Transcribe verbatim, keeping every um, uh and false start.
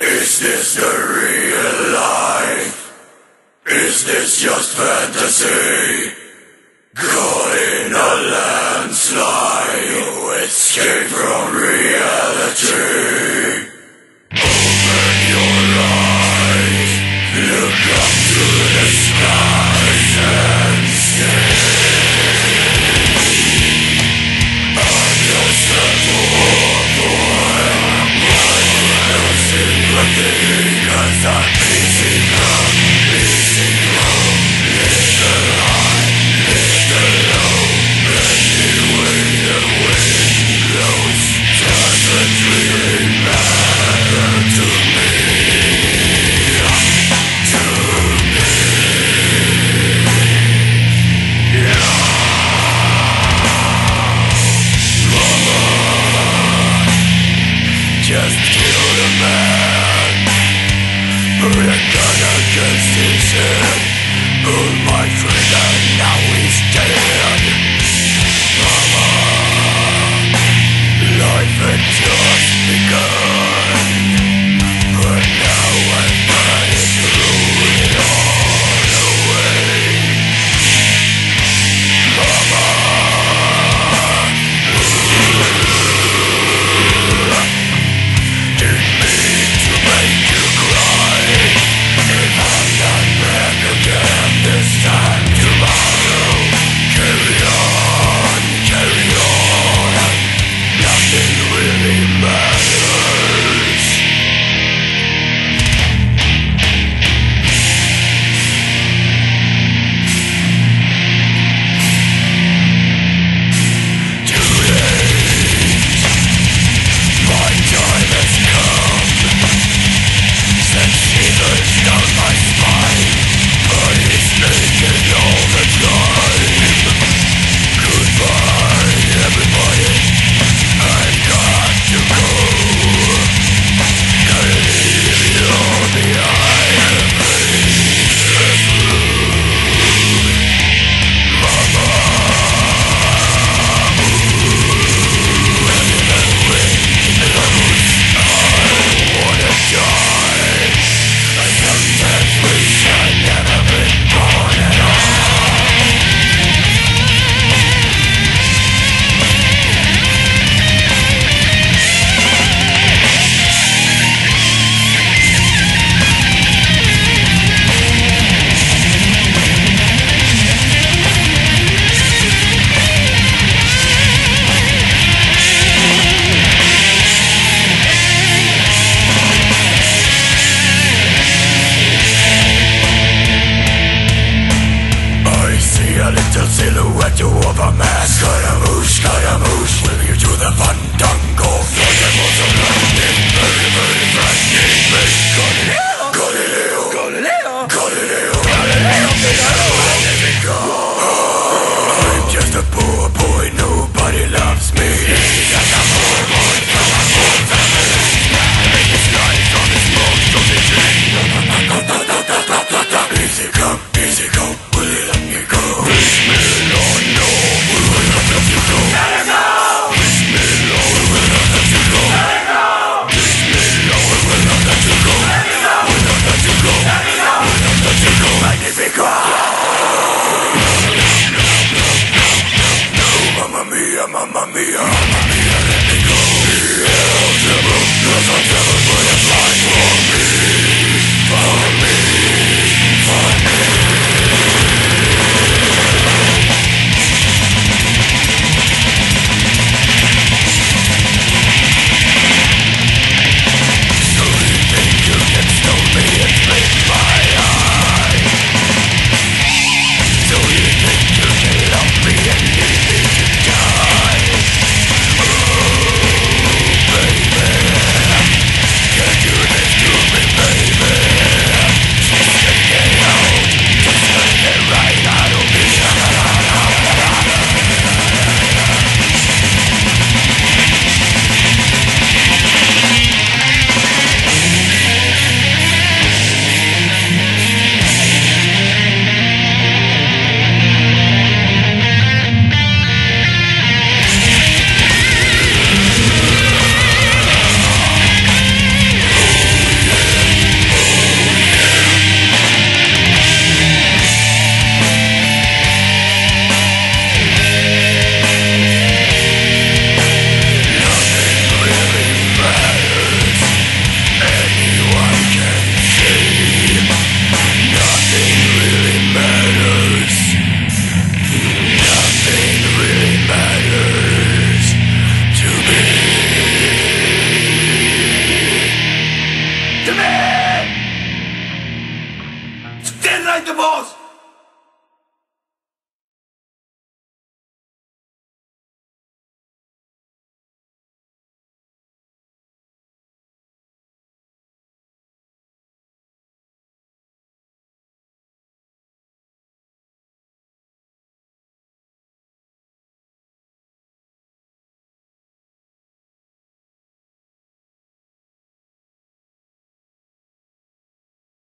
Is this the real life? Is this just fantasy? Caught in a landslide, no escape from reality. Open your eyes, look up to the skies and see. I'm just a poor boy, no sympathy, 'cause I'm easy come, easy go. Listen high, listen low, anyway the wind blows. Doesn't really matter to me, to me. Yeah. Mama, just killed a man, put a gun against his head, pulled my trigger, now he's dead. Mama, life had just begun, but now I'm burning through it all away. Mama, didn't mean to make you cry. If I'm not back again this time tomorrow, carry on, carry on. Nothing really matters. Too late, my time has come. Send shivers down my spine, but it's making all the time. Goodbye, everybody, I've got to go. Gotta leave you all behind. This room, Mama. Ooh, and the wind blows, I wanna die. Sometimes wish I'd never been born at all. I see a little silhouette of a man. Scaramouche, Scaramouche, will you do the fandango? Thunderbolts of lightning, very, very frightening me. Galileo, Galileo, Galileo, Galileo, Galileo, Magnifico. I'm just a poor boy, nobody loves me. He's just a poor boy from a poor family. Make his life from his most of the dream. Easy come, easy go, will you let me go? Bismillah, no, we will not let you go. Let it go! Bismillah, we will not let you go. Let it go! Bismillah, we will not let you go. Let it go! We will not let you go. Let it go! We will not let you go. Magnifico! No, mamma mia, mamma mia, mamma mia, let me go. Beelzebub, does not ever put a price for me. Follow me.